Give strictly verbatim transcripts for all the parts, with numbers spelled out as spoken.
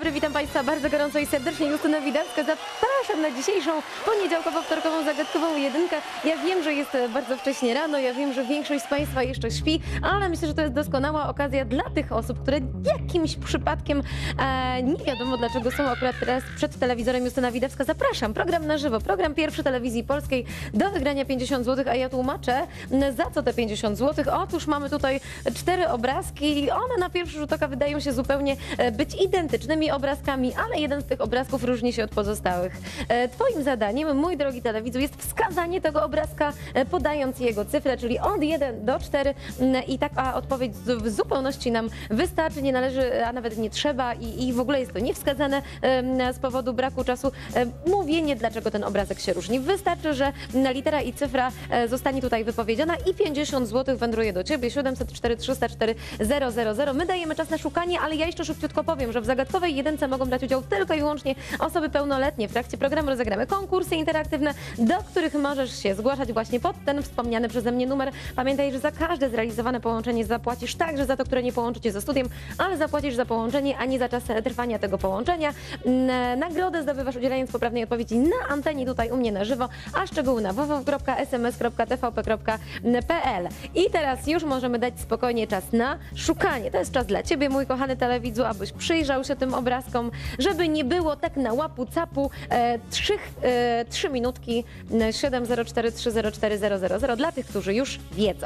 dobry, witam Państwa bardzo gorąco i serdecznie. Justyna Widawska, zapraszam na dzisiejszą poniedziałkowo-wtorkową zagadkową jedynkę. Ja wiem, że jest bardzo wcześnie rano, ja wiem, że większość z Państwa jeszcze śpi, ale myślę, że to jest doskonała okazja dla tych osób, które jakimś przypadkiem e, nie wiadomo dlaczego są akurat teraz przed telewizorem. Justyna Widawska, zapraszam. Program na żywo, program pierwszy Telewizji Polskiej do wygrania pięćdziesiąt złotych, a ja tłumaczę, za co te pięćdziesiąt złotych. Otóż mamy tutaj cztery obrazki i one na pierwszy rzut oka wydają się zupełnie być identycznymi obrazkami, ale jeden z tych obrazków różni się od pozostałych. Twoim zadaniem, mój drogi telewidzu, jest wskazanie tego obrazka, podając jego cyfrę, czyli od jeden do czterech i taka odpowiedź w zupełności nam wystarczy, nie należy, a nawet nie trzeba i, i w ogóle jest to niewskazane z powodu braku czasu mówienie, dlaczego ten obrazek się różni. Wystarczy, że litera i cyfra zostanie tutaj wypowiedziana i pięćdziesiąt złotych wędruje do Ciebie. siedemset cztery trzysta cztery zero zero zero. My dajemy czas na szukanie, ale ja jeszcze szybciutko powiem, że w zagadkowej jedynce mogą brać udział tylko i wyłącznie osoby pełnoletnie. W trakcie programu rozegramy konkursy interaktywne, do których możesz się zgłaszać właśnie pod ten wspomniany przeze mnie numer. Pamiętaj, że za każde zrealizowane połączenie zapłacisz także za to, które nie połączy Cię ze studiem, ale zapłacisz za połączenie, a nie za czas trwania tego połączenia. Nagrodę zdobywasz udzielając poprawnej odpowiedzi na antenie tutaj u mnie na żywo, a szczegóły na w w w kropka s m s kropka t v p kropka p l. I teraz już możemy dać spokojnie czas na szukanie. To jest czas dla Ciebie, mój kochany telewidzu, abyś przyjrzał się tym obrazkom, żeby nie było tak na łapu capu. E, trzy, e, trzy minutki siedem zero cztery trzy zero cztery zero zero zero dla tych, którzy już wiedzą.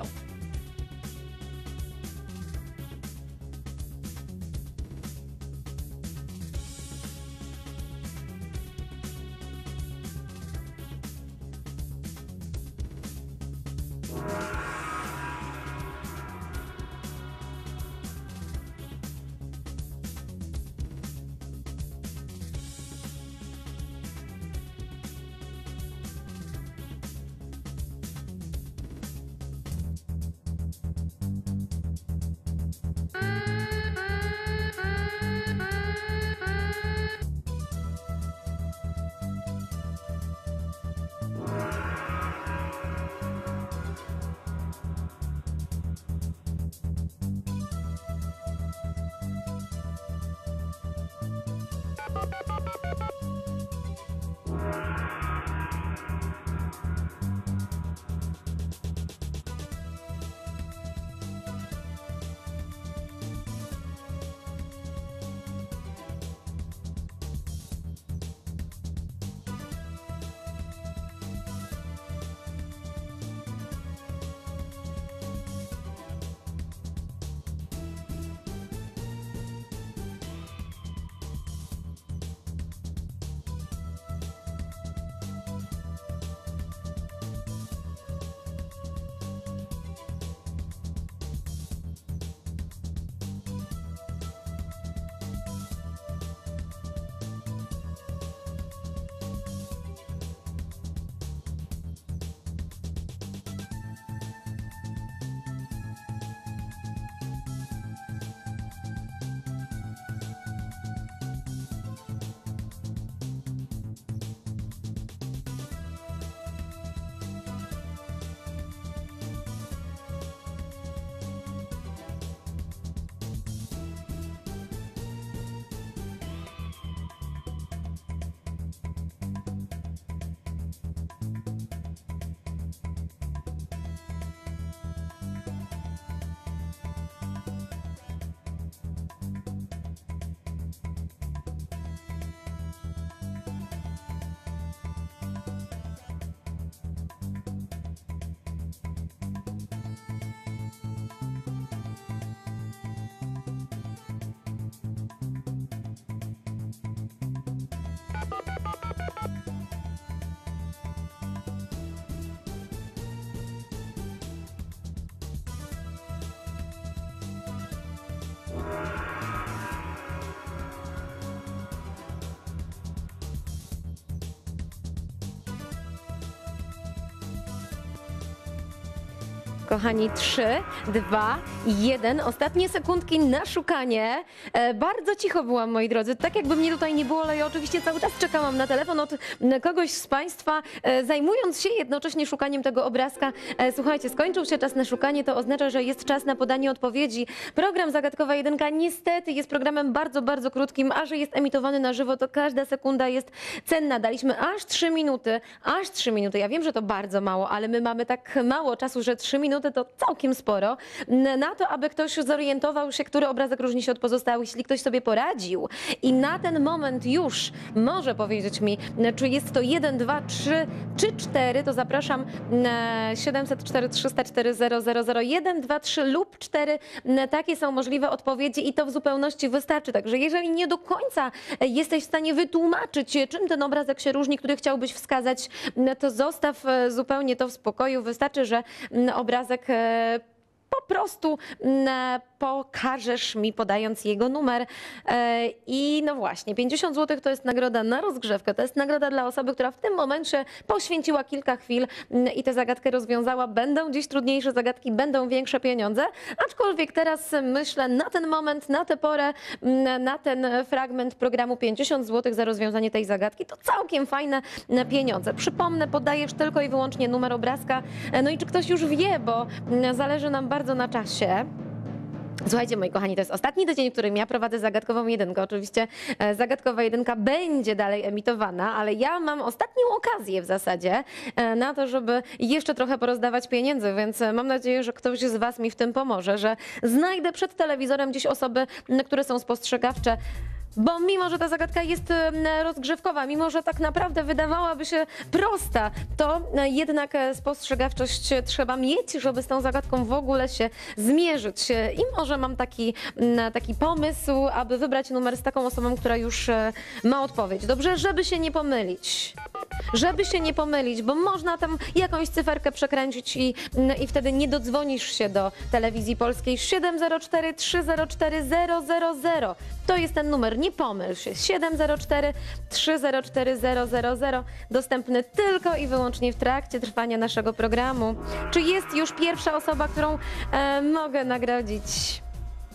kochani. trzy, dwa, jeden. Ostatnie sekundki na szukanie. E, bardzo cicho byłam, moi drodzy. Tak jakby mnie tutaj nie było, ale ja oczywiście cały czas czekałam na telefon od kogoś z Państwa, e, zajmując się jednocześnie szukaniem tego obrazka. E, słuchajcie, skończył się czas na szukanie, to oznacza, że jest czas na podanie odpowiedzi. Program Zagadkowa Jedynka niestety jest programem bardzo, bardzo krótkim, a że jest emitowany na żywo, to każda sekunda jest cenna. Daliśmy aż trzy minuty, aż trzy minuty. Ja wiem, że to bardzo mało, ale my mamy tak mało czasu, że trzy minuty to całkiem sporo. Na to, aby ktoś zorientował się, który obrazek różni się od pozostałych, jeśli ktoś sobie poradził i na ten moment już może powiedzieć mi, czy jest to jeden, dwa, trzy czy cztery, to zapraszam na siedemset cztery trzysta cztery zero zero zero jeden, dwa, trzy lub cztery. Takie są możliwe odpowiedzi i to w zupełności wystarczy. Także jeżeli nie do końca jesteś w stanie wytłumaczyć, czym ten obrazek się różni, który chciałbyś wskazać, to zostaw zupełnie to w spokoju. Wystarczy, że obrazek po prostu pokażesz mi, podając jego numer. I no właśnie, pięćdziesiąt złotych to jest nagroda na rozgrzewkę. To jest nagroda dla osoby, która w tym momencie poświęciła kilka chwil i tę zagadkę rozwiązała. Będą dziś trudniejsze zagadki, będą większe pieniądze. Aczkolwiek teraz myślę, na ten moment, na tę porę, na ten fragment programu pięćdziesiąt złotych za rozwiązanie tej zagadki to całkiem fajne pieniądze. Przypomnę, podajesz tylko i wyłącznie numer obrazka. No i czy ktoś już wie, bo zależy nam bardzo na czasie. Słuchajcie, moi kochani, to jest ostatni tydzień, w którym ja prowadzę Zagadkową Jedynkę. Oczywiście e, Zagadkowa Jedynka będzie dalej emitowana, ale ja mam ostatnią okazję w zasadzie e, na to, żeby jeszcze trochę porozdawać pieniędzy, więc mam nadzieję, że ktoś z Was mi w tym pomoże, że znajdę przed telewizorem gdzieś osoby, które są spostrzegawcze. Bo mimo, że ta zagadka jest rozgrzewkowa, mimo, że tak naprawdę wydawałaby się prosta, to jednak spostrzegawczość trzeba mieć, żeby z tą zagadką w ogóle się zmierzyć. I może mam taki, taki pomysł, aby wybrać numer z taką osobą, która już ma odpowiedź. Dobrze, żeby się nie pomylić. Żeby się nie pomylić, bo można tam jakąś cyferkę przekręcić i, i wtedy nie dodzwonisz się do telewizji polskiej. siedem zero cztery trzy zero cztery zero zero zero. To jest ten numer. Nie pomyl się. siedem zero cztery trzy zero cztery zero zero zero. Dostępny tylko i wyłącznie w trakcie trwania naszego programu. Czy jest już pierwsza osoba, którą e, mogę nagrodzić?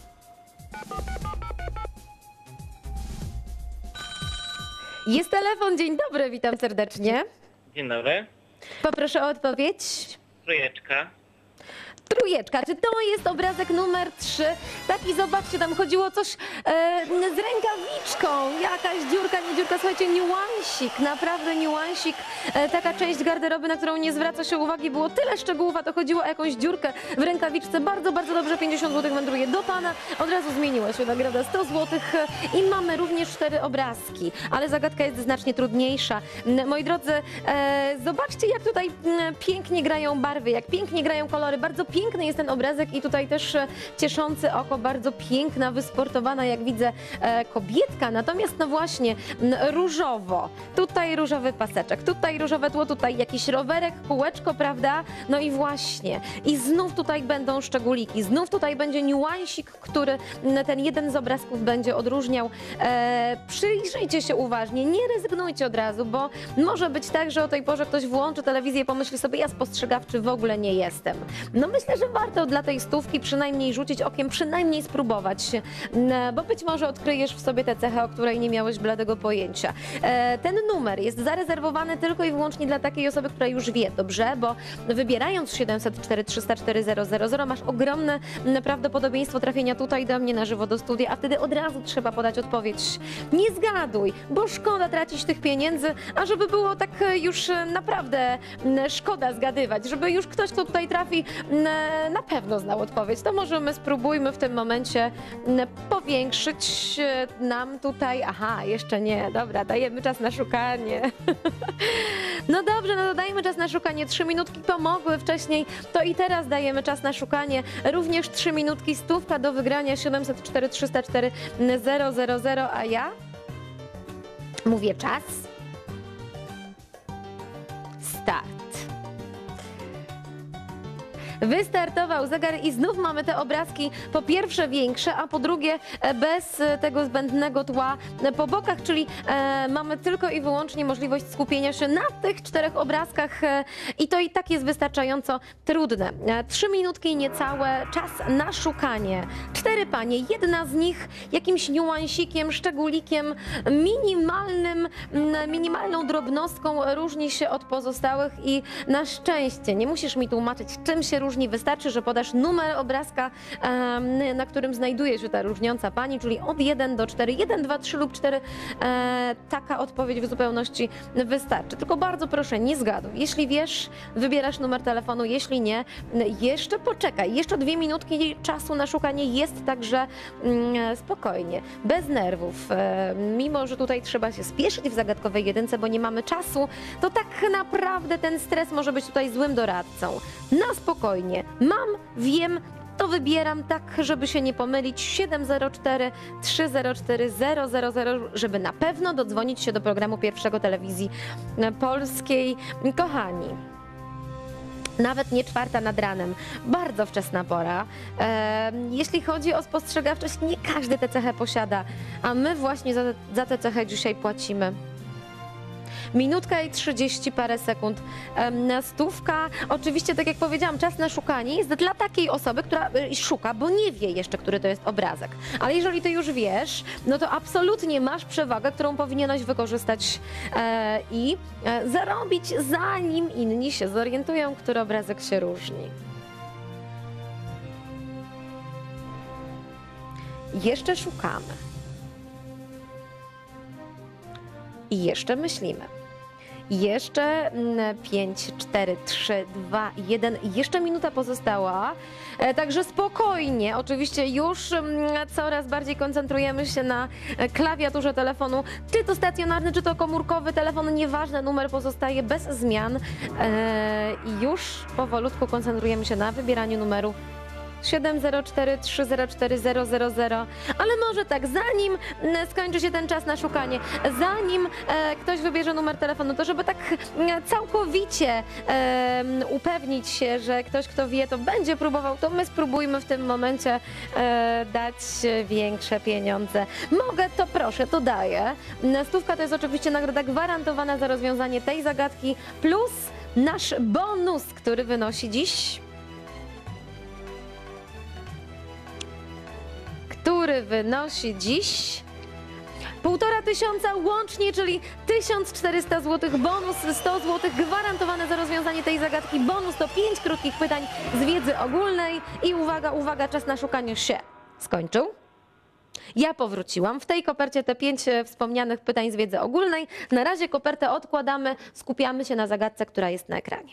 Jest telefon. Dzień dobry, witam serdecznie. Dzień dobry. Poproszę o odpowiedź. Trójeczka. Trójeczka. Czy to jest obrazek numer trzy? Taki, zobaczcie, tam chodziło o coś e, z rękawiczką. Jakaś dziurka, nie dziurka. Słuchajcie, niuansik, naprawdę niuansik. E, taka część garderoby, na którą nie zwraca się uwagi. Było tyle szczegółów, a to chodziło o jakąś dziurkę w rękawiczce. Bardzo, bardzo dobrze. pięćdziesiąt złotych wędruje do Pana. Od razu zmieniła się nagroda sto złotych. I mamy również cztery obrazki. Ale zagadka jest znacznie trudniejsza. Moi drodzy, e, zobaczcie, jak tutaj pięknie grają barwy, jak pięknie grają kolory. Bardzo piękny jest ten obrazek i tutaj też cieszący oko, bardzo piękna, wysportowana, jak widzę, e, kobietka. Natomiast no właśnie różowo, tutaj różowy paseczek, tutaj różowe tło, tutaj jakiś rowerek, kółeczko, prawda? No i właśnie. I znów tutaj będą szczególiki, znów tutaj będzie niuansik, który ten jeden z obrazków będzie odróżniał. E, przyjrzyjcie się uważnie, nie rezygnujcie od razu, bo może być tak, że o tej porze ktoś włączy telewizję i pomyśli sobie, ja spostrzegawczy w ogóle nie jestem. No myślę, że warto dla tej stówki przynajmniej rzucić okiem, przynajmniej spróbować, bo być może odkryjesz w sobie tę cechę, o której nie miałeś bladego pojęcia. Ten numer jest zarezerwowany tylko i wyłącznie dla takiej osoby, która już wie, dobrze? Bo wybierając siedemset cztery trzysta cztery zero zero zero masz ogromne prawdopodobieństwo trafienia tutaj do mnie na żywo do studia, a wtedy od razu trzeba podać odpowiedź. Nie zgaduj, bo szkoda tracić tych pieniędzy, a żeby było tak już naprawdę szkoda zgadywać, żeby już ktoś, kto tutaj trafi, na pewno znał odpowiedź, to może my spróbujmy w tym momencie powiększyć nam tutaj. Aha, jeszcze nie, dobra, dajemy czas na szukanie. No dobrze, no to dajmy czas na szukanie. Trzy minutki pomogły wcześniej, to i teraz dajemy czas na szukanie. Również trzy minutki, stówka do wygrania, siedemset cztery trzysta cztery zero zero zero, a ja mówię czas. Start. Wystartował zegar i znów mamy te obrazki po pierwsze większe, a po drugie e, bez e, tego zbędnego tła e, po bokach, czyli e, mamy tylko i wyłącznie możliwość skupienia się na tych czterech obrazkach e, i to i tak jest wystarczająco trudne. E, Trzy minutki niecałe, czas na szukanie. Cztery panie, jedna z nich jakimś niuansikiem, szczególikiem, minimalnym, m, minimalną drobnostką różni się od pozostałych i na szczęście nie musisz mi tłumaczyć, czym się różni. Wystarczy, że podasz numer obrazka, em, na którym znajduje się ta różniąca pani, czyli od jeden do cztery, jeden, dwa, trzy lub cztery. E, taka odpowiedź w zupełności wystarczy. Tylko bardzo proszę, nie zgaduj. Jeśli wiesz, wybierasz numer telefonu, jeśli nie, jeszcze poczekaj. Jeszcze dwie minutki czasu na szukanie jest, także mm, spokojnie, bez nerwów. E, mimo, że tutaj trzeba się spieszyć w zagadkowej jedynce, bo nie mamy czasu, to tak naprawdę ten stres może być tutaj złym doradcą. Na spokojnie. Mam, wiem, to wybieram tak, żeby się nie pomylić. siedem zero cztery, trzy zero cztery, zero zero zero, żeby na pewno dodzwonić się do programu pierwszego Telewizji Polskiej. Kochani, nawet nie czwarta nad ranem, bardzo wczesna pora. E, jeśli chodzi o spostrzegawczość, nie każdy tę cechę posiada, a my właśnie za, za tę cechę dzisiaj płacimy. Minutka i trzydzieści parę sekund. Em, Stówka, oczywiście, tak jak powiedziałam, czas na szukanie jest dla takiej osoby, która y, szuka, bo nie wie jeszcze, który to jest obrazek. Ale jeżeli ty już wiesz, no to absolutnie masz przewagę, którą powinieneś wykorzystać e, i e, zarobić, zanim inni się zorientują, który obrazek się różni. Jeszcze szukamy. I jeszcze myślimy. Jeszcze pięć, cztery, trzy, dwa, jeden. Jeszcze minuta pozostała. E, Także spokojnie. Oczywiście już mm, coraz bardziej koncentrujemy się na e, klawiaturze telefonu. Czy to stacjonarny, czy to komórkowy telefon, nieważne, numer pozostaje bez zmian. E, I już powolutku koncentrujemy się na wybieraniu numeru siedem zero cztery, trzy zero cztery, zero zero zero. Ale może tak, zanim mm, skończy się ten czas na szukanie, zanim e, ktoś wybierze numer telefonu, to żeby tak mm, całkowicie e, upewnić się, że ktoś, kto wie, to będzie próbował, to my spróbujmy w tym momencie e, dać większe pieniądze. Mogę, to proszę, to daję. Stówka to jest oczywiście nagroda gwarantowana za rozwiązanie tej zagadki, plus nasz bonus, który wynosi dziś... który wynosi dziś półtora tysiąca łącznie, czyli tysiąc czterysta złotych, bonus sto złotych gwarantowane za rozwiązanie tej zagadki. Bonus to pięć krótkich pytań z wiedzy ogólnej i uwaga, uwaga, czas na szukanie się skończył. Ja powróciłam. W tej kopercie te pięć e, wspomnianych pytań z wiedzy ogólnej. Na razie kopertę odkładamy, skupiamy się na zagadce, która jest na ekranie.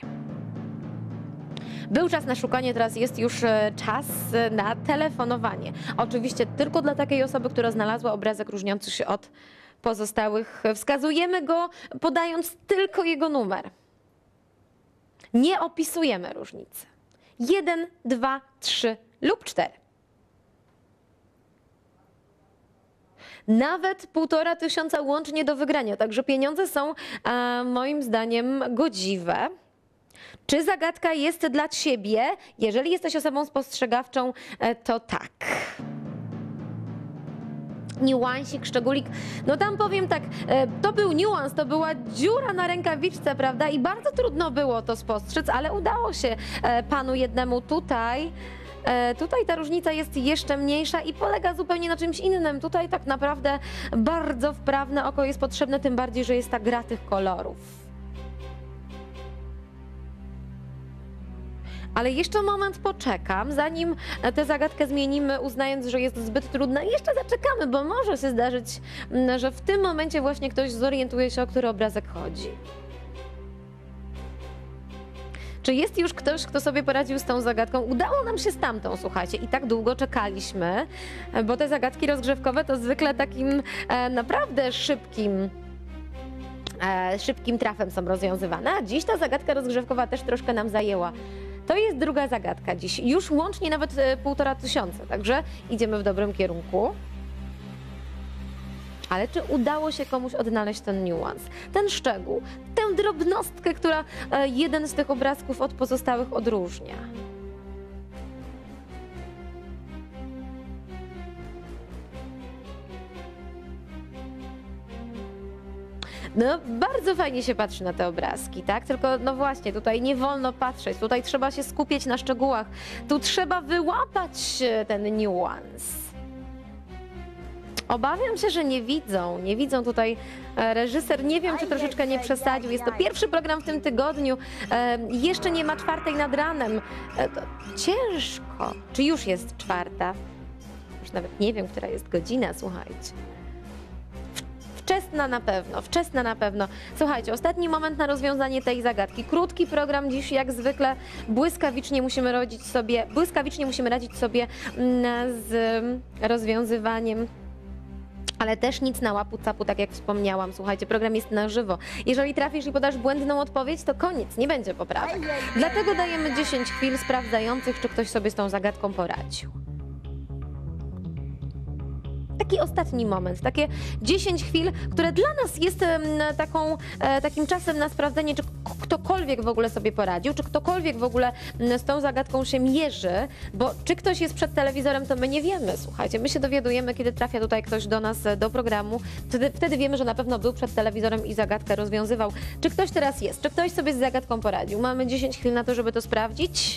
Był czas na szukanie, teraz jest już e, czas e, na telefonowanie. Oczywiście tylko dla takiej osoby, która znalazła obrazek różniący się od pozostałych. Wskazujemy go, podając tylko jego numer. Nie opisujemy różnicy. Jeden, dwa, trzy lub cztery. Nawet półtora tysiąca łącznie do wygrania, także pieniądze są e, moim zdaniem godziwe. Czy zagadka jest dla ciebie? Jeżeli jesteś osobą spostrzegawczą, e, to tak. Niuansik, szczególik. No tam powiem tak, e, to był niuans, to była dziura na rękawiczce, prawda? I bardzo trudno było to spostrzec, ale udało się e, panu jednemu tutaj. E, Tutaj ta różnica jest jeszcze mniejsza i polega zupełnie na czymś innym. Tutaj tak naprawdę bardzo wprawne oko jest potrzebne, tym bardziej, że jest ta gra tych kolorów. Ale jeszcze moment poczekam, zanim tę zagadkę zmienimy, uznając, że jest zbyt trudna. Jeszcze zaczekamy, bo może się zdarzyć, że w tym momencie właśnie ktoś zorientuje się, o który obrazek chodzi. Czy jest już ktoś, kto sobie poradził z tą zagadką? Udało nam się z tamtą, słuchajcie, i tak długo czekaliśmy, bo te zagadki rozgrzewkowe to zwykle takim e, naprawdę szybkim, e, szybkim trafem są rozwiązywane, a dziś ta zagadka rozgrzewkowa też troszkę nam zajęła. To jest druga zagadka dziś, już łącznie nawet e, półtora tysiąca, także idziemy w dobrym kierunku. Ale czy udało się komuś odnaleźć ten niuans, ten szczegół, tę drobnostkę, która e, jeden z tych obrazków od pozostałych odróżnia? No, bardzo fajnie się patrzy na te obrazki, tak? Tylko, no właśnie, tutaj nie wolno patrzeć, tutaj trzeba się skupiać na szczegółach, tu trzeba wyłapać e, ten niuans. Obawiam się, że nie widzą, nie widzą tutaj e, reżyser, nie wiem, czy troszeczkę nie przesadził. Jest to pierwszy program w tym tygodniu, e, jeszcze nie ma czwartej nad ranem. E, to ciężko. Czy już jest czwarta? Już nawet nie wiem, która jest godzina, słuchajcie. Wczesna na pewno, wczesna na pewno. Słuchajcie, ostatni moment na rozwiązanie tej zagadki. Krótki program dziś, jak zwykle, błyskawicznie musimy radzić sobie, błyskawicznie musimy radzić sobie mm, z rozwiązywaniem. Ale też nic na łapu capu, tak jak wspomniałam. Słuchajcie, program jest na żywo. Jeżeli trafisz i podasz błędną odpowiedź, to koniec, nie będzie poprawek. Dlatego dajemy dziesięć chwil sprawdzających, czy ktoś sobie z tą zagadką poradził. Taki ostatni moment, takie dziesięć chwil, które dla nas jest em, taką, e, takim czasem na sprawdzenie, czy k- ktokolwiek w ogóle sobie poradził, czy ktokolwiek w ogóle m, z tą zagadką się mierzy, bo czy ktoś jest przed telewizorem, to my nie wiemy, słuchajcie, my się dowiadujemy, kiedy trafia tutaj ktoś do nas, e, do programu, wtedy, wtedy wiemy, że na pewno był przed telewizorem i zagadkę rozwiązywał. Czy ktoś teraz jest, czy ktoś sobie z zagadką poradził? Mamy dziesięć chwil na to, żeby to sprawdzić.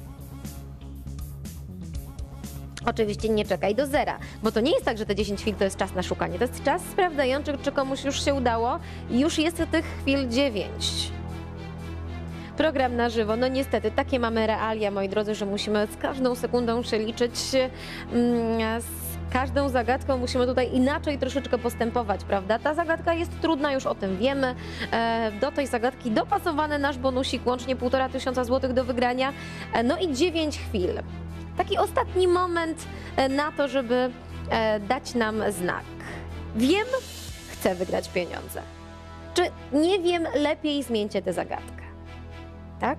Oczywiście nie czekaj do zera, bo to nie jest tak, że te dziesięć chwil to jest czas na szukanie. To jest czas sprawdzający, czy komuś już się udało i już jest tych chwil dziewięć. Program na żywo, no niestety, takie mamy realia, moi drodzy, że musimy z każdą sekundą się liczyć, mm, z każdą zagadką musimy tutaj inaczej troszeczkę postępować, prawda? Ta zagadka jest trudna, już o tym wiemy. E, do tej zagadki dopasowany nasz bonusik, łącznie półtora tysiąca złotych do wygrania, e, no i dziewięć chwil. Taki ostatni moment e, na to, żeby e, dać nam znak. Wiem, chcę wygrać pieniądze. Czy nie wiem, lepiej zmieńcie tę zagadkę. Tak?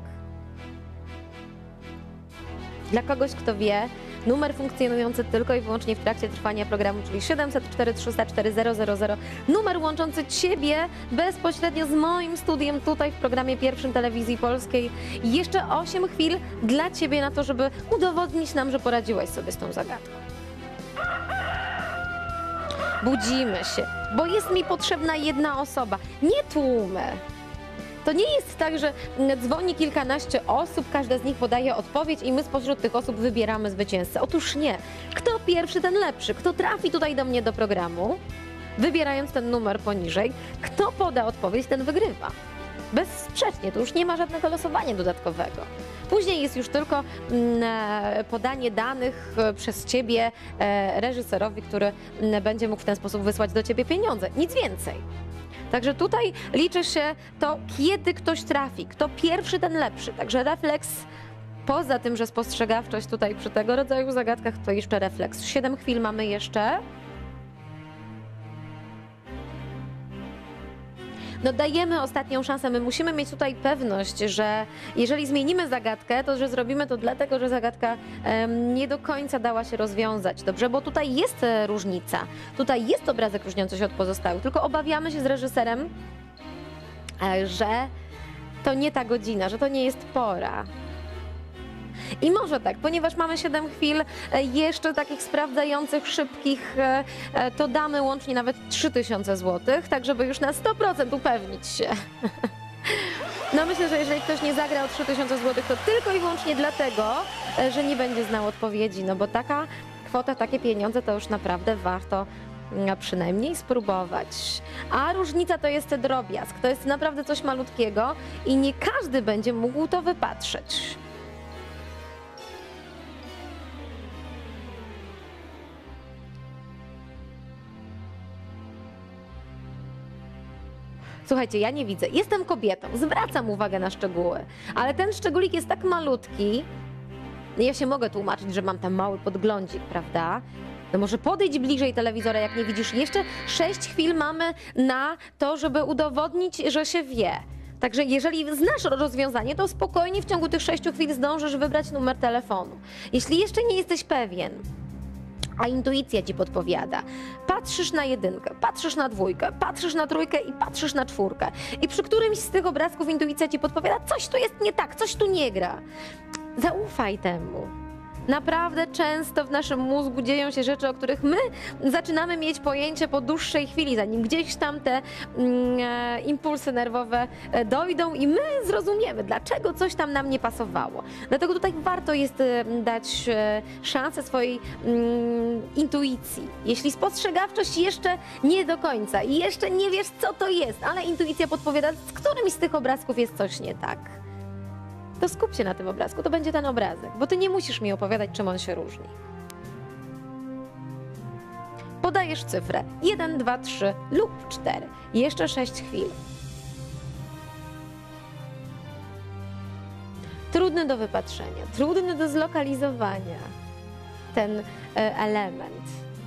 Dla kogoś, kto wie, numer funkcjonujący tylko i wyłącznie w trakcie trwania programu, czyli siedem zero cztery trzysta cztery zero zero zero. Numer łączący Ciebie bezpośrednio z moim studiem tutaj w programie pierwszym Telewizji Polskiej. I jeszcze osiem chwil dla Ciebie na to, żeby udowodnić nam, że poradziłeś sobie z tą zagadką. Budzimy się, bo jest mi potrzebna jedna osoba, nie tłumy. To nie jest tak, że dzwoni kilkanaście osób, każda z nich podaje odpowiedź i my spośród tych osób wybieramy zwycięzcę. Otóż nie. Kto pierwszy, ten lepszy. Kto trafi tutaj do mnie do programu, wybierając ten numer poniżej, kto poda odpowiedź, ten wygrywa. Bezsprzecznie, to już nie ma żadnego losowania dodatkowego. Później jest już tylko mm, podanie danych przez Ciebie e, reżyserowi, który mm, będzie mógł w ten sposób wysłać do Ciebie pieniądze. Nic więcej. Także tutaj liczy się to, kiedy ktoś trafi, kto pierwszy, ten lepszy. Także refleks, poza tym, że spostrzegawczość tutaj przy tego rodzaju zagadkach, to jeszcze refleks. Siedem chwil mamy jeszcze. No dajemy ostatnią szansę, my musimy mieć tutaj pewność, że jeżeli zmienimy zagadkę, to że zrobimy to dlatego, że zagadka em, nie do końca dała się rozwiązać, dobrze? Bo tutaj jest e, różnica, tutaj jest obrazek różniący się od pozostałych, tylko obawiamy się z reżyserem, e, że to nie ta godzina, że to nie jest pora. I może tak, ponieważ mamy siedem chwil e, jeszcze takich sprawdzających, szybkich, e, e, to damy łącznie nawet trzy tysiące złotych, tak żeby już na sto procent upewnić się. No myślę, że jeżeli ktoś nie zagra o trzy tysiące złotych, to tylko i wyłącznie dlatego, e, że nie będzie znał odpowiedzi, no bo taka kwota, takie pieniądze to już naprawdę warto mm, przynajmniej spróbować. A różnica to jest drobiazg, to jest naprawdę coś malutkiego i nie każdy będzie mógł to wypatrzeć. Słuchajcie, ja nie widzę. Jestem kobietą, zwracam uwagę na szczegóły, ale ten szczególik jest tak malutki, ja się mogę tłumaczyć, że mam tam mały podglądzik, prawda? No może podejdź bliżej telewizora, jak nie widzisz. Jeszcze sześć chwil mamy na to, żeby udowodnić, że się wie. Także jeżeli znasz rozwiązanie, to spokojnie w ciągu tych sześciu chwil zdążysz wybrać numer telefonu. Jeśli jeszcze nie jesteś pewien, a intuicja ci podpowiada. Patrzysz na jedynkę, patrzysz na dwójkę, patrzysz na trójkę i patrzysz na czwórkę. I przy którymś z tych obrazków intuicja ci podpowiada, coś tu jest nie tak, coś tu nie gra. Zaufaj temu. Naprawdę często w naszym mózgu dzieją się rzeczy, o których my zaczynamy mieć pojęcie po dłuższej chwili, zanim gdzieś tam te mm, e, impulsy nerwowe e, dojdą i my zrozumiemy, dlaczego coś tam nam nie pasowało. Dlatego tutaj warto jest e, dać e, szansę swojej mm, intuicji. Jeśli spostrzegawczość jeszcze nie do końca i jeszcze nie wiesz, co to jest, ale intuicja podpowiada, z którymś z tych obrazków jest coś nie tak, to skup się na tym obrazku, to będzie ten obrazek, bo ty nie musisz mi opowiadać, czym on się różni. Podajesz cyfrę jeden, dwa, trzy lub cztery. Jeszcze sześć chwil. Trudny do wypatrzenia, trudny do zlokalizowania ten e, element.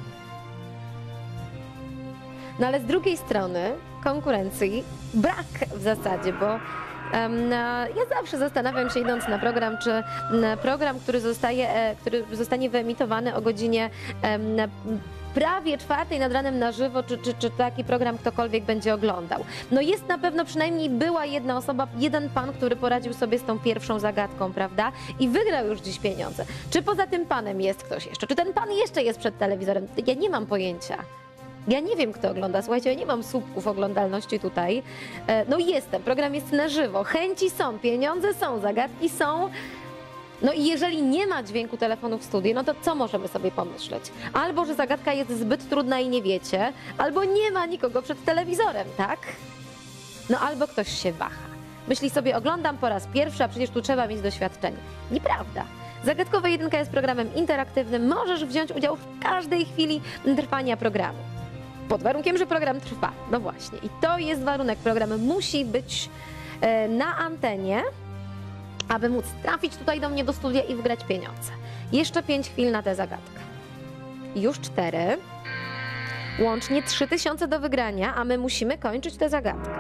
No ale z drugiej strony konkurencji brak w zasadzie, bo Um, ja zawsze zastanawiam się, idąc na program, czy na program, który zostaje, e, który zostanie wyemitowany o godzinie um, prawie czwartej nad ranem na żywo, czy, czy, czy taki program ktokolwiek będzie oglądał. No jest na pewno przynajmniej była jedna osoba, jeden pan, który poradził sobie z tą pierwszą zagadką, prawda? I wygrał już dziś pieniądze. Czy poza tym panem jest ktoś jeszcze? Czy ten pan jeszcze jest przed telewizorem? Ja nie mam pojęcia. Ja nie wiem, kto ogląda. Słuchajcie, ja nie mam słupków oglądalności tutaj. No jestem, program jest na żywo, chęci są, pieniądze są, zagadki są. No i jeżeli nie ma dźwięku telefonu w studiu, no to co możemy sobie pomyśleć? Albo, że zagadka jest zbyt trudna i nie wiecie, albo nie ma nikogo przed telewizorem, tak? No albo ktoś się waha. Myśli sobie, oglądam po raz pierwszy, a przecież tu trzeba mieć doświadczenie. Nieprawda. Zagadkowa jedynka jest programem interaktywnym. Możesz wziąć udział w każdej chwili trwania programu. Pod warunkiem, że program trwa. No właśnie. I to jest warunek. Program musi być e, na antenie, aby móc trafić tutaj do mnie do studia i wygrać pieniądze. Jeszcze pięć chwil na tę zagadkę. Już cztery. Łącznie trzy tysiące do wygrania, a my musimy kończyć tę zagadkę.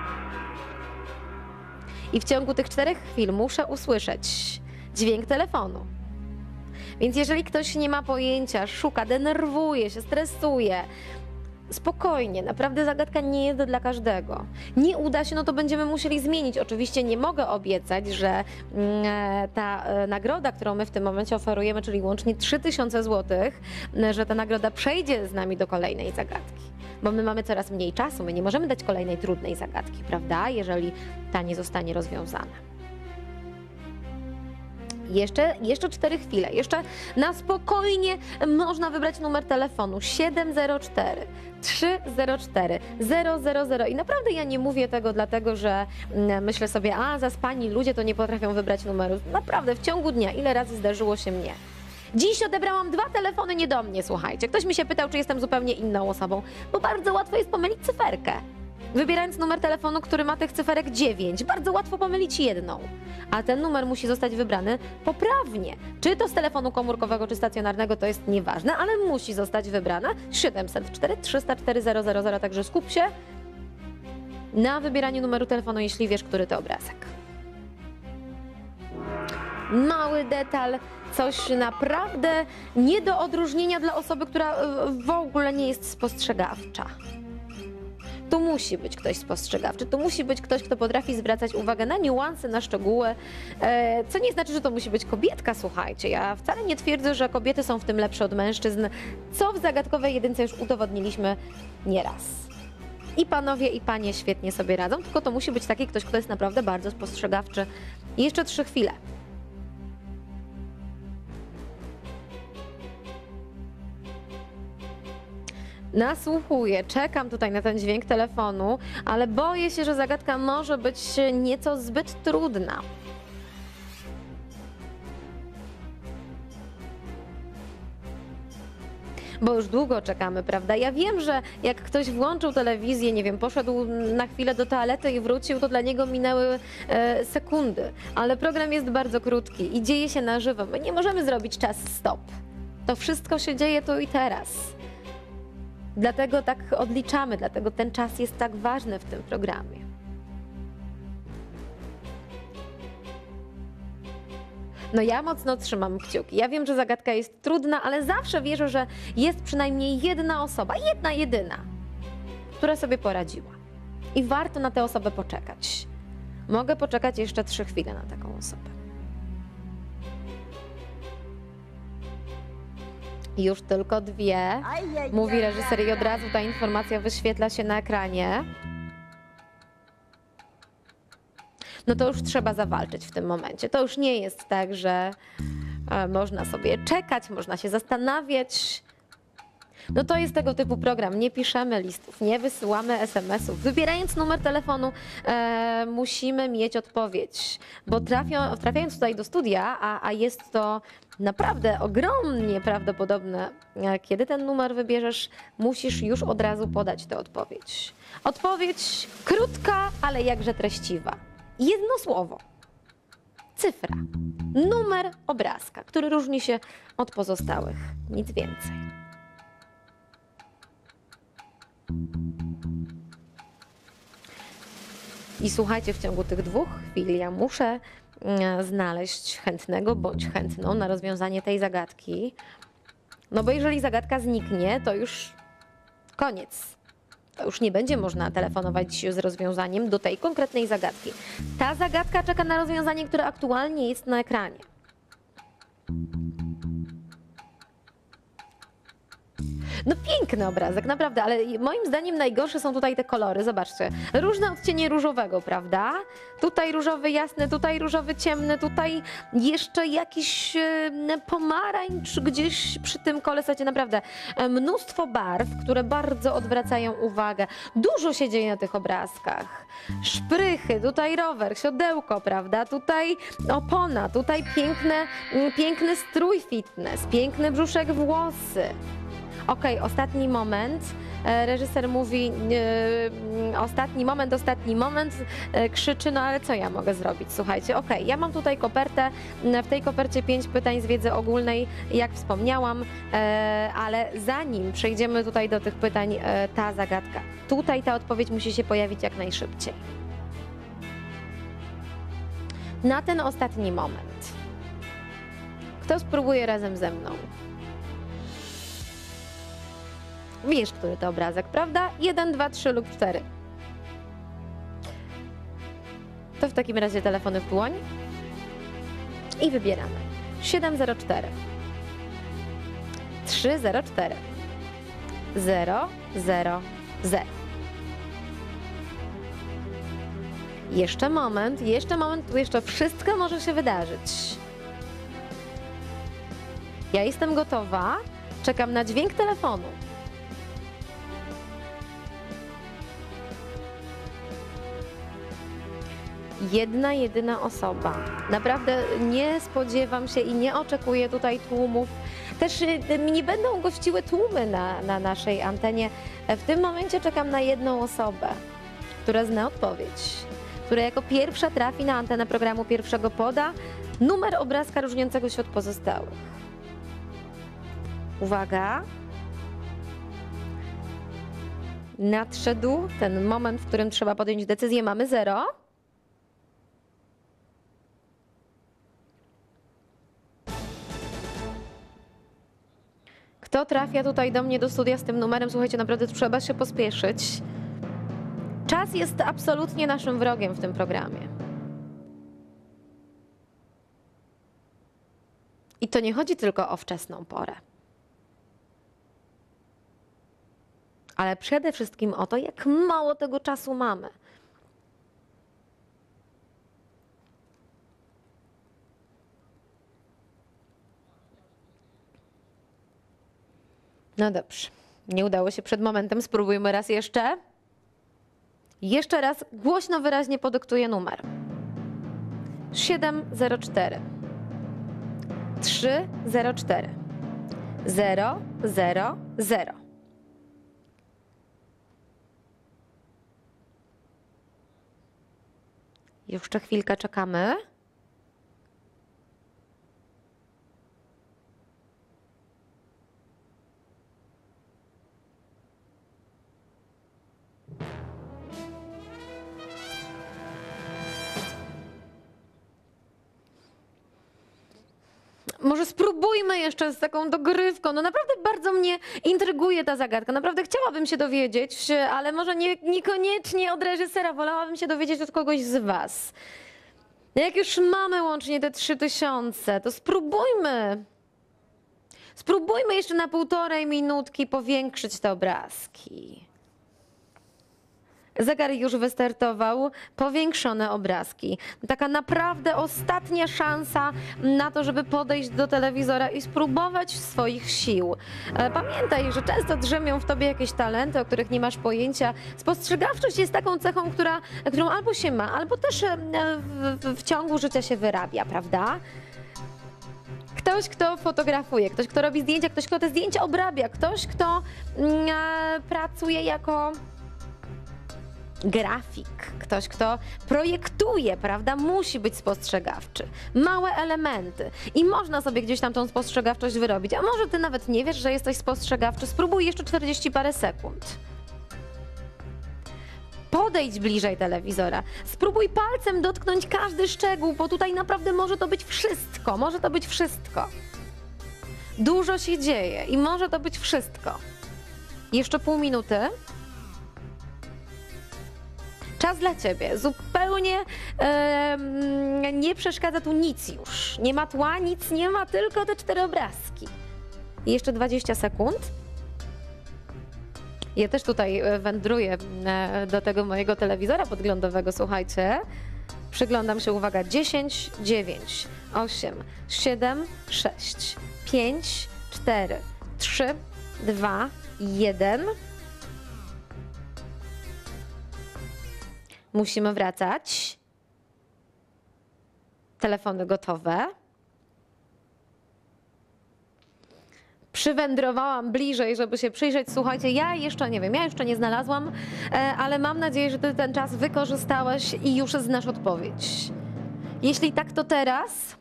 I w ciągu tych czterech chwil muszę usłyszeć dźwięk telefonu. Więc jeżeli ktoś nie ma pojęcia, szuka, denerwuje się, stresuje, spokojnie, naprawdę zagadka nie jest dla każdego. Nie uda się, no to będziemy musieli zmienić. Oczywiście nie mogę obiecać, że ta nagroda, którą my w tym momencie oferujemy, czyli łącznie trzy tysiące złotych, że ta nagroda przejdzie z nami do kolejnej zagadki. Bo my mamy coraz mniej czasu, my nie możemy dać kolejnej trudnej zagadki, prawda? Jeżeli ta nie zostanie rozwiązana. Jeszcze, jeszcze cztery chwile, jeszcze na spokojnie można wybrać numer telefonu siedem zero cztery trzy zero cztery zero zero zero i naprawdę ja nie mówię tego dlatego, że myślę sobie, a zaspani ludzie to nie potrafią wybrać numeru. Naprawdę w ciągu dnia ile razy zdarzyło się mnie. Dziś odebrałam dwa telefony nie do mnie, słuchajcie. Ktoś mi się pytał, czy jestem zupełnie inną osobą, bo bardzo łatwo jest pomylić cyferkę. Wybierając numer telefonu, który ma tych cyferek dziewięć, bardzo łatwo pomylić jedną. A ten numer musi zostać wybrany poprawnie. Czy to z telefonu komórkowego, czy stacjonarnego, to jest nieważne, ale musi zostać wybrana siedem zero cztery trzy zero cztery zero zero zero. Także skup się na wybieraniu numeru telefonu, jeśli wiesz, który to obrazek. Mały detal, coś naprawdę nie do odróżnienia dla osoby, która w ogóle nie jest spostrzegawcza. Tu musi być ktoś spostrzegawczy, tu musi być ktoś, kto potrafi zwracać uwagę na niuanse, na szczegóły, co nie znaczy, że to musi być kobietka, słuchajcie. Ja wcale nie twierdzę, że kobiety są w tym lepsze od mężczyzn, co w zagadkowej jedynce już udowodniliśmy nieraz. I panowie, i panie świetnie sobie radzą, tylko to musi być taki ktoś, kto jest naprawdę bardzo spostrzegawczy. I jeszcze trzy chwile. Nasłuchuję, czekam tutaj na ten dźwięk telefonu, ale boję się, że zagadka może być nieco zbyt trudna. Bo już długo czekamy, prawda? Ja wiem, że jak ktoś włączył telewizję, nie wiem, poszedł na chwilę do toalety i wrócił, to dla niego minęły e, sekundy. Ale program jest bardzo krótki i dzieje się na żywo. My nie możemy zrobić czas stop. To wszystko się dzieje tu i teraz. Dlatego tak odliczamy, dlatego ten czas jest tak ważny w tym programie. No ja mocno trzymam kciuki. Ja wiem, że zagadka jest trudna, ale zawsze wierzę, że jest przynajmniej jedna osoba, jedna jedyna, która sobie poradziła. I warto na tę osobę poczekać. Mogę poczekać jeszcze trzy chwile na taką osobę. Już tylko dwie. Mówi reżyser i od razu ta informacja wyświetla się na ekranie. No to już trzeba zawalczyć w tym momencie. To już nie jest tak, że e, można sobie czekać, można się zastanawiać. No to jest tego typu program. Nie piszemy listów, nie wysyłamy es em esów. Wybierając numer telefonu e, musimy mieć odpowiedź, bo trafią, trafiając tutaj do studia, a, a jest to naprawdę ogromnie prawdopodobne, e, kiedy ten numer wybierzesz, musisz już od razu podać tę odpowiedź. Odpowiedź krótka, ale jakże treściwa. Jedno słowo. Cyfra. Numer obrazka, który różni się od pozostałych. Nic więcej. I słuchajcie, w ciągu tych dwóch chwil ja muszę mm, znaleźć chętnego bądź chętną na rozwiązanie tej zagadki. No bo jeżeli zagadka zniknie, to już koniec. To już nie będzie można telefonować z rozwiązaniem do tej konkretnej zagadki. Ta zagadka czeka na rozwiązanie, które aktualnie jest na ekranie. No piękny obrazek, naprawdę, ale moim zdaniem najgorsze są tutaj te kolory. Zobaczcie, różne odcienie różowego, prawda? Tutaj różowy jasny, tutaj różowy ciemny, tutaj jeszcze jakiś e, pomarańcz gdzieś przy tym kole. Słuchajcie, naprawdę e, mnóstwo barw, które bardzo odwracają uwagę. Dużo się dzieje na tych obrazkach. Szprychy, tutaj rower, siodełko, prawda? Tutaj opona, tutaj piękne, m, piękny strój fitness, piękny brzuszek, włosy. Okej, okay, ostatni moment. E, reżyser mówi e, ostatni moment, ostatni moment, e, krzyczy, no ale co ja mogę zrobić? Słuchajcie, okej, okay, ja mam tutaj kopertę, w tej kopercie pięć pytań z wiedzy ogólnej, jak wspomniałam, e, ale zanim przejdziemy tutaj do tych pytań, e, ta zagadka, tutaj ta odpowiedź musi się pojawić jak najszybciej. Na ten ostatni moment. Kto spróbuje razem ze mną? Wiesz, który to obrazek, prawda? Jeden, dwa, trzy lub cztery. To w takim razie telefony w dłoń i wybieramy. siedem zero cztery, trzy zero cztery, zero zero zero. Jeszcze moment, jeszcze moment, tu jeszcze wszystko może się wydarzyć. Ja jestem gotowa, czekam na dźwięk telefonu. Jedna, jedyna osoba. Naprawdę nie spodziewam się i nie oczekuję tutaj tłumów. Też nie będą gościły tłumy na, na naszej antenie. W tym momencie czekam na jedną osobę, która zna odpowiedź, która jako pierwsza trafi na antenę programu Pierwszego poda numer obrazka różniącego się od pozostałych. Uwaga. Nadszedł ten moment, w którym trzeba podjąć decyzję. Mamy zero. Kto trafia tutaj do mnie do studia z tym numerem? Słuchajcie, naprawdę trzeba się pospieszyć. Czas jest absolutnie naszym wrogiem w tym programie. I to nie chodzi tylko o wczesną porę. Ale przede wszystkim o to, jak mało tego czasu mamy. No dobrze, nie udało się przed momentem, spróbujmy raz jeszcze. Jeszcze raz głośno, wyraźnie podyktuję numer. siedem zero cztery, trzy zero cztery, zero zero zero. Jeszcze chwilkę czekamy. Może spróbujmy jeszcze z taką dogrywką. No naprawdę bardzo mnie intryguje ta zagadka. Naprawdę chciałabym się dowiedzieć, ale może nie, niekoniecznie od reżysera. Wolałabym się dowiedzieć od kogoś z was. Jak już mamy łącznie te trzy tysiące, to spróbujmy. Spróbujmy jeszcze na półtorej minutki powiększyć te obrazki. Zegar już wystartował, powiększone obrazki. Taka naprawdę ostatnia szansa na to, żeby podejść do telewizora i spróbować swoich sił. E, Pamiętaj, że często drzemią w tobie jakieś talenty, o których nie masz pojęcia. Spostrzegawczość jest taką cechą, która, którą albo się ma, albo też e, w, w, w ciągu życia się wyrabia, prawda? Ktoś, kto fotografuje, ktoś, kto robi zdjęcia, ktoś, kto te zdjęcia obrabia, ktoś, kto mm, e, pracuje jako grafik, ktoś, kto projektuje, prawda, musi być spostrzegawczy. Małe elementy i można sobie gdzieś tam tą spostrzegawczość wyrobić. A może ty nawet nie wiesz, że jesteś spostrzegawczy? Spróbuj jeszcze czterdzieści parę sekund. Podejdź bliżej telewizora. Spróbuj palcem dotknąć każdy szczegół, bo tutaj naprawdę może to być wszystko. Może to być wszystko. Dużo się dzieje i może to być wszystko. Jeszcze pół minuty. Czas dla ciebie. Zupełnie e, nie przeszkadza tu nic już. Nie ma tła, nic nie ma, tylko te cztery obrazki. I jeszcze dwadzieścia sekund. Ja też tutaj wędruję e, do tego mojego telewizora podglądowego, słuchajcie. Przyglądam się, uwaga, dziesięć, dziewięć, osiem, siedem, sześć, pięć, cztery, trzy, dwa, jeden. Musimy wracać. Telefony gotowe. Przywędrowałam bliżej, żeby się przyjrzeć. Słuchajcie, ja jeszcze nie wiem, ja jeszcze nie znalazłam, ale mam nadzieję, że ty ten czas wykorzystałeś i już znasz odpowiedź. Jeśli tak, to teraz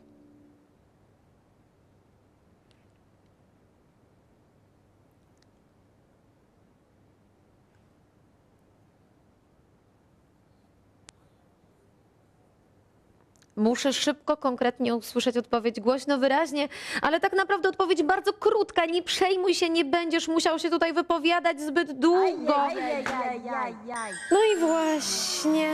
muszę szybko, konkretnie usłyszeć odpowiedź, głośno, wyraźnie, ale tak naprawdę odpowiedź bardzo krótka. Nie przejmuj się, nie będziesz musiał się tutaj wypowiadać zbyt długo. No i właśnie.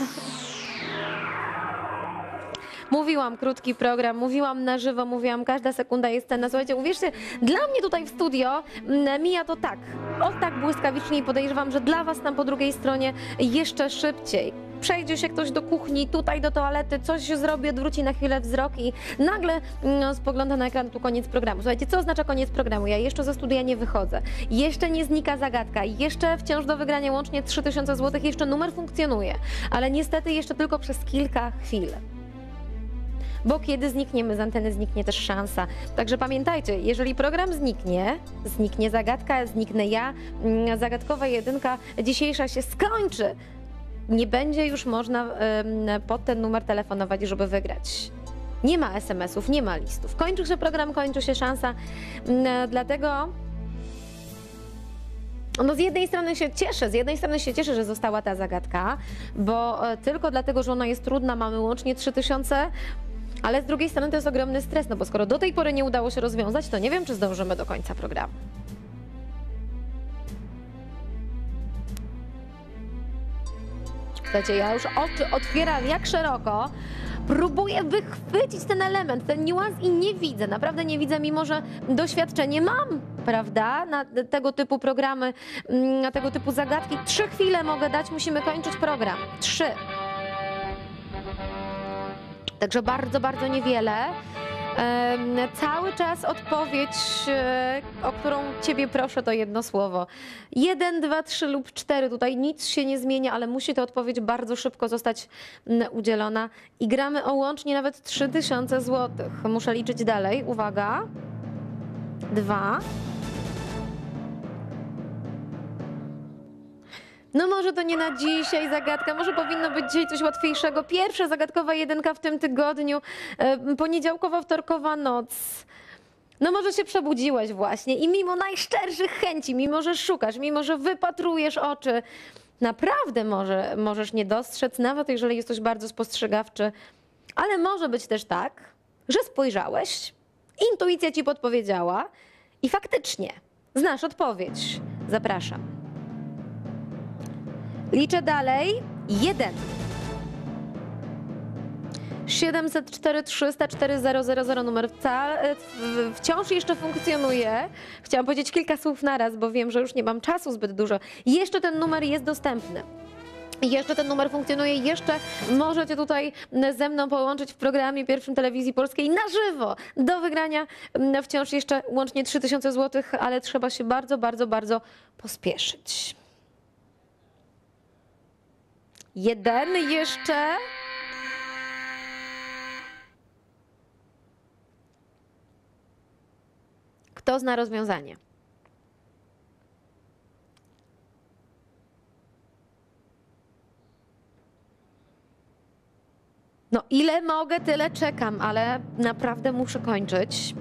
Mówiłam, krótki program, mówiłam na żywo, mówiłam, każda sekunda jest cenna. Słuchajcie, uwierzcie, dla mnie tutaj w studio mm, mija to tak, o tak błyskawicznie i podejrzewam, że dla was tam po drugiej stronie jeszcze szybciej. Przejdzie się ktoś do kuchni, tutaj do toalety, coś zrobi, odwróci na chwilę wzrok i nagle no, spogląda na ekran, tu koniec programu. Słuchajcie, co oznacza koniec programu? Ja jeszcze ze studia nie wychodzę. Jeszcze nie znika zagadka. Jeszcze wciąż do wygrania łącznie trzy tysiące złotych. Jeszcze numer funkcjonuje. Ale niestety jeszcze tylko przez kilka chwil. Bo kiedy znikniemy z anteny, zniknie też szansa. Także pamiętajcie, jeżeli program zniknie, zniknie zagadka, zniknę ja, zagadkowa jedynka dzisiejsza się skończy. Nie będzie już można pod ten numer telefonować, żeby wygrać. Nie ma es em esów, nie ma listów. Kończy się program, kończy się szansa. Dlatego no z jednej strony się cieszę, z jednej strony się cieszę, że została ta zagadka, bo tylko dlatego, że ona jest trudna, mamy łącznie trzy tysiące, ale z drugiej strony to jest ogromny stres, no bo skoro do tej pory nie udało się rozwiązać, to nie wiem, czy zdążymy do końca programu. Słuchajcie, ja już oczy otwieram jak szeroko, próbuję wychwycić ten element, ten niuans i nie widzę, naprawdę nie widzę, mimo że doświadczenie mam, prawda, na tego typu programy, na tego typu zagadki. Trzy chwile mogę dać, musimy kończyć program. Trzy. Także bardzo, bardzo niewiele. Cały czas odpowiedź, o którą ciebie proszę, to jedno słowo. Jeden, dwa, trzy lub cztery. Tutaj nic się nie zmienia, ale musi ta odpowiedź bardzo szybko zostać udzielona. I gramy o łącznie nawet trzy tysiące złotych. Muszę liczyć dalej. Uwaga. Dwa. No może to nie na dzisiaj zagadka, może powinno być dzisiaj coś łatwiejszego. Pierwsza zagadkowa jedynka w tym tygodniu, poniedziałkowo-wtorkowa noc. No może się przebudziłeś właśnie i mimo najszczerszych chęci, mimo że szukasz, mimo że wypatrujesz oczy, naprawdę może, możesz nie dostrzec, nawet jeżeli jesteś bardzo spostrzegawczy. Ale może być też tak, że spojrzałeś, intuicja ci podpowiedziała i faktycznie znasz odpowiedź. Zapraszam. Liczę dalej. Jeden. siedemset cztery trzysta cztery zero zero zero numer wca- w- wciąż jeszcze funkcjonuje. Chciałam powiedzieć kilka słów naraz, bo wiem, że już nie mam czasu zbyt dużo. Jeszcze ten numer jest dostępny. Jeszcze ten numer funkcjonuje, jeszcze możecie tutaj ze mną połączyć w programie Pierwszym Telewizji Polskiej na żywo. Do wygrania mm, wciąż jeszcze łącznie trzy tysiące złotych, ale trzeba się bardzo, bardzo, bardzo pospieszyć. Jeden jeszcze. Kto zna rozwiązanie? No ile mogę, tyle czekam, ale naprawdę muszę kończyć.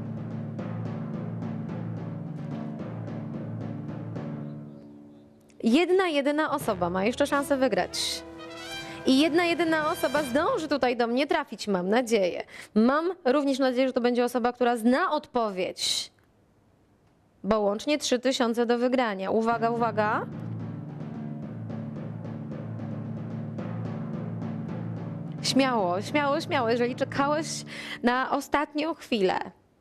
Jedna jedyna osoba ma jeszcze szansę wygrać. I jedna jedyna osoba zdąży tutaj do mnie trafić, mam nadzieję. Mam również nadzieję, że to będzie osoba, która zna odpowiedź. Bo łącznie trzy tysiące do wygrania. Uwaga, uwaga. Śmiało, śmiało, śmiało, jeżeli czekałeś na ostatnią chwilę.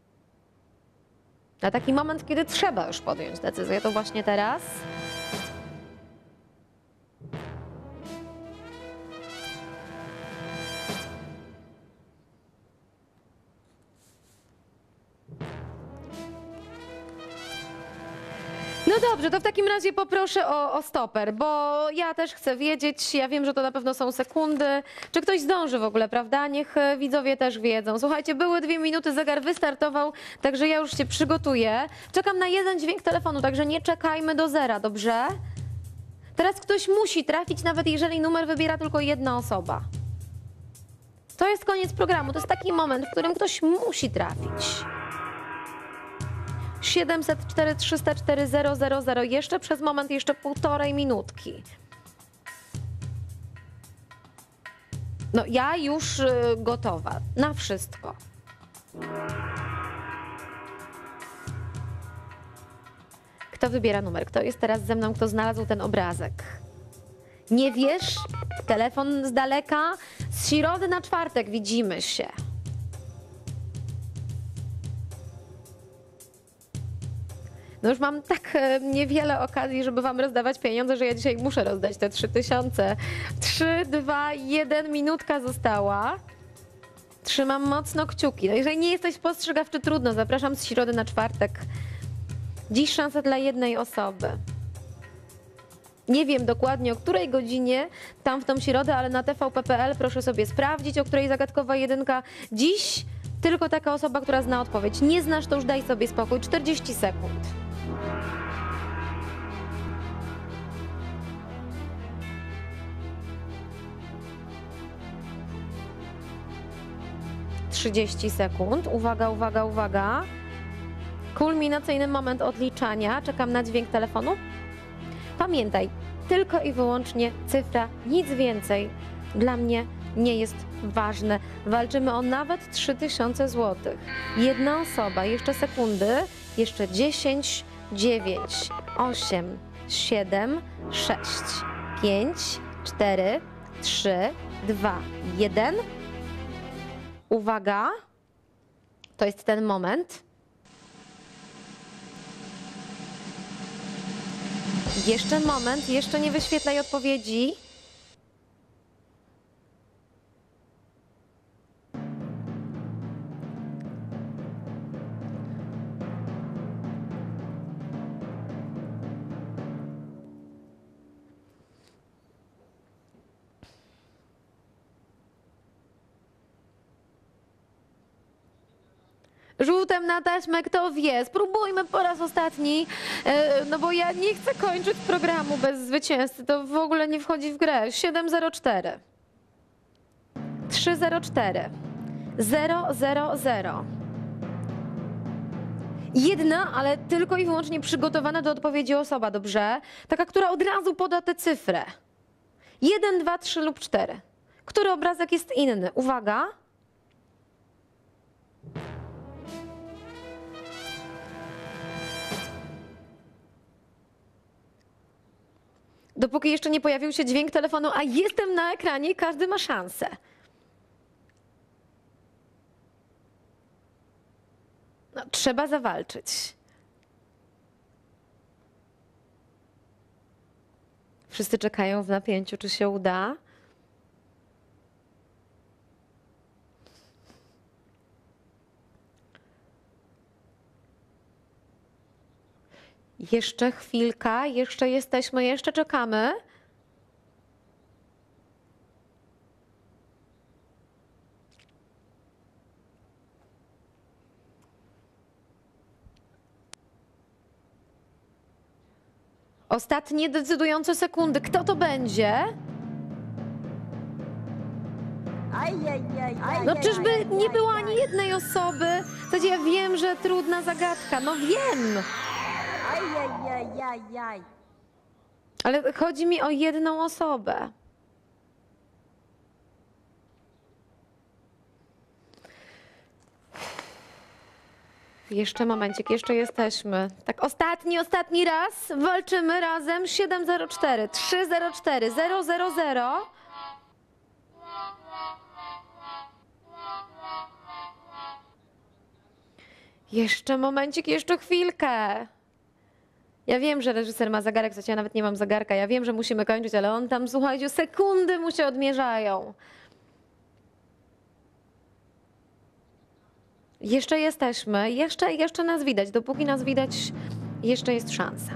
Na taki moment, kiedy trzeba już podjąć decyzję, to właśnie teraz. No dobrze, to w takim razie poproszę o, o stoper, bo ja też chcę wiedzieć, ja wiem, że to na pewno są sekundy, czy ktoś zdąży w ogóle, prawda? Niech e, widzowie też wiedzą. Słuchajcie, były dwie minuty, zegar wystartował, także ja już się przygotuję. Czekam na jeden dźwięk telefonu, także nie czekajmy do zera, dobrze? Teraz ktoś musi trafić, nawet jeżeli numer wybiera tylko jedna osoba. To jest koniec programu, to jest taki moment, w którym ktoś musi trafić. siedemset cztery trzysta cztery zero zero zero. Jeszcze przez moment, jeszcze półtorej minutki. No ja już y, gotowa na wszystko. Kto wybiera numer? Kto jest teraz ze mną? Kto znalazł ten obrazek? Nie wiesz? Telefon z daleka? Z środy na czwartek widzimy się. No już mam tak e, niewiele okazji, żeby wam rozdawać pieniądze, że ja dzisiaj muszę rozdać te trzy tysiące. trzy, dwa, jeden, minutka została. Trzymam mocno kciuki. No jeżeli nie jesteś spostrzegawczy, trudno. Zapraszam z środy na czwartek. Dziś szansa dla jednej osoby. Nie wiem dokładnie o której godzinie, tam w tą środę, ale na t v p kropka p l proszę sobie sprawdzić, o której zagadkowa jedynka. Dziś tylko taka osoba, która zna odpowiedź. Nie znasz, to już daj sobie spokój. czterdzieści sekund. trzydzieści sekund. Uwaga, uwaga, uwaga. Kulminacyjny moment odliczania. Czekam na dźwięk telefonu. Pamiętaj, tylko i wyłącznie cyfra, nic więcej. Dla mnie nie jest ważne. Walczymy o nawet trzy tysiące złotych. Jedna osoba, jeszcze sekundy, jeszcze dziesięć, dziewięć, osiem, siedem, sześć, pięć, cztery, trzy, dwa, jeden. Uwaga, to jest ten moment. Jeszcze moment, jeszcze nie wyświetlaj odpowiedzi. Rzutem na taśmę, kto wie. Spróbujmy po raz ostatni, e, no bo ja nie chcę kończyć programu bez zwycięzcy. To w ogóle nie wchodzi w grę. siedem zero cztery. trzy zero cztery. zero zero zero. Jedna, ale tylko i wyłącznie przygotowana do odpowiedzi osoba, dobrze? Taka, która od razu poda tę cyfrę. jeden, dwa, trzy lub cztery. Który obrazek jest inny? Uwaga. Dopóki jeszcze nie pojawił się dźwięk telefonu, a jestem na ekranie, każdy ma szansę. No, trzeba zawalczyć. Wszyscy czekają w napięciu, czy się uda. Jeszcze chwilka, jeszcze jesteśmy, jeszcze czekamy. Ostatnie decydujące sekundy. Kto to będzie? No czyżby nie było ani jednej osoby? W zasadzie ja wiem, że trudna zagadka. No wiem. Ale chodzi mi o jedną osobę. Jeszcze momencik, jeszcze jesteśmy. Tak, ostatni, ostatni raz. Walczymy razem. siedem zero cztery, trzy zero cztery, zero zero zero. Jeszcze momencik, jeszcze chwilkę. Ja wiem, że reżyser ma zegarek, chociaż ja nawet nie mam zegarka. Ja wiem, że musimy kończyć, ale on tam, słuchajcie, sekundy mu się odmierzają. Jeszcze jesteśmy, jeszcze, jeszcze nas widać. Dopóki nas widać, jeszcze jest szansa.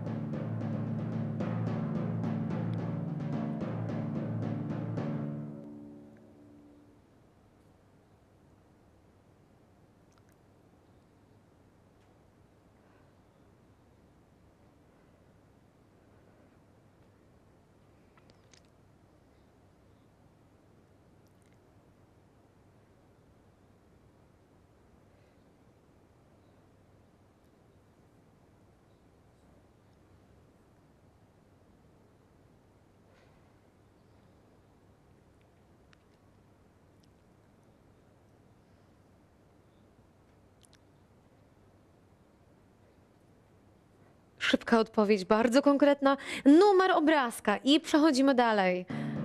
Szybka odpowiedź, bardzo konkretna. Numer obrazka i przechodzimy dalej.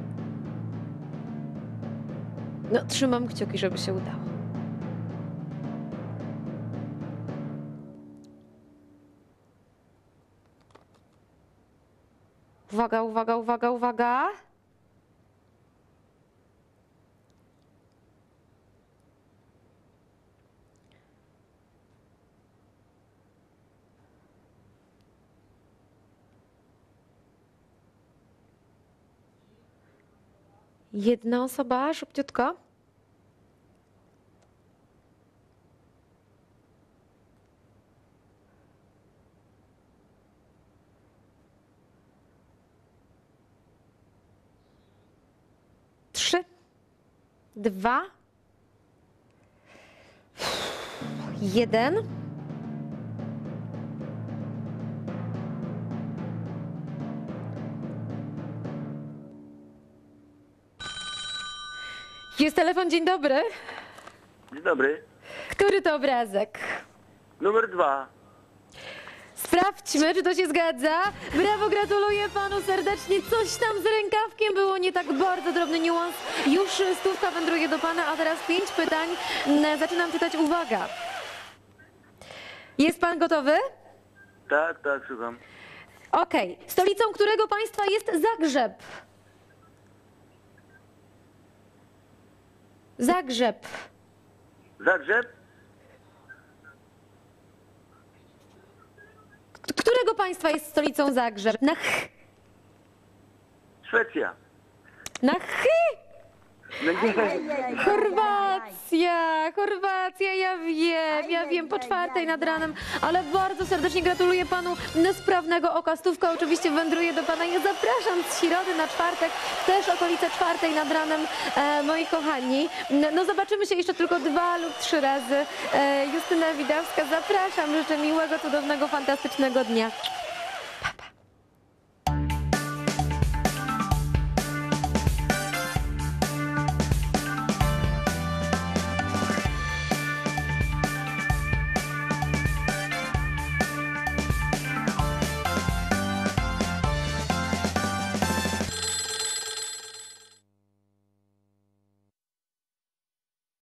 No, trzymam kciuki, żeby się udało. Uwaga, uwaga, uwaga, uwaga. Jedna osoba, szybciutko. Trzy, dwa, jeden. Jest telefon, dzień dobry. Dzień dobry. Który to obrazek? Numer dwa. Sprawdźmy, czy to się zgadza. Brawo, gratuluję panu serdecznie. Coś tam z rękawkiem było nie tak, bardzo drobny niuans. Już stówka wędruje do pana, a teraz pięć pytań. Zaczynam czytać. Uwaga. Jest pan gotowy? Tak, tak, słucham. Okej. Stolicą którego państwa jest Zagrzeb? Zagrzeb. Zagrzeb? K- Którego państwa jest stolicą Zagrzeb? Na ch. Szwecja. Na ch. No nie. Chorwacja, Chorwacja, ja wiem, ja wiem, po czwartej nad ranem, ale bardzo serdecznie gratuluję panu sprawnego oka. Stówka oczywiście wędruje do pana. Ja zapraszam z środy na czwartek, też okolice czwartej nad ranem, e, moi kochani. No zobaczymy się jeszcze tylko dwa lub trzy razy. E, Justyna Widawska, zapraszam, życzę miłego, cudownego, fantastycznego dnia.